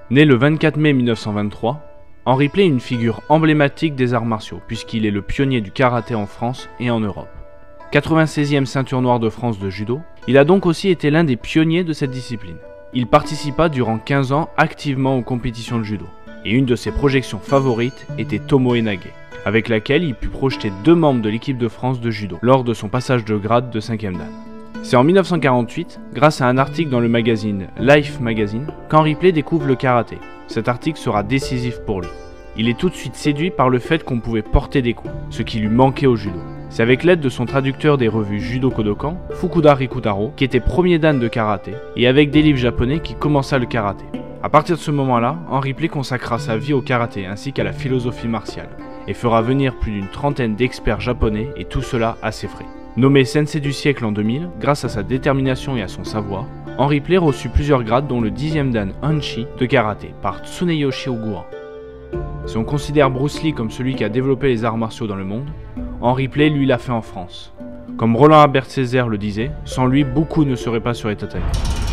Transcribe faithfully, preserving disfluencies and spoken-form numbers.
Né le vingt-quatre mai mille neuf cent vingt-trois, Henry Play est une figure emblématique des arts martiaux puisqu'il est le pionnier du karaté en France et en Europe. quatre-vingt-seizième ceinture noire de France de judo, il a donc aussi été l'un des pionniers de cette discipline. Il participa durant quinze ans activement aux compétitions de judo, et une de ses projections favorites était Tomoe Nage, avec laquelle il put projeter deux membres de l'équipe de France de judo lors de son passage de grade de cinquième dan. C'est en mille neuf cent quarante-huit, grâce à un article dans le magazine Life Magazine, qu'Henry Play découvre le karaté. Cet article sera décisif pour lui. Il est tout de suite séduit par le fait qu'on pouvait porter des coups, ce qui lui manquait au judo. C'est avec l'aide de son traducteur des revues Judo Kodokan, Fukuda Rikutaro, qui était premier dan de karaté, et avec des livres japonais qui commença le karaté. À partir de ce moment-là, Henry Play consacra sa vie au karaté ainsi qu'à la philosophie martiale, et fera venir plus d'une trentaine d'experts japonais, et tout cela à ses frais. Nommé sensei du siècle en deux mille, grâce à sa détermination et à son savoir, Henry Play reçut plusieurs grades dont le dixième dan Hanshi de karaté par Tsuneyoshi Ogura. Si on considère Bruce Lee comme celui qui a développé les arts martiaux dans le monde, Henry Play lui l'a fait en France. Comme Roland Herbert Césaire le disait, sans lui beaucoup ne seraient pas sur les tatamis.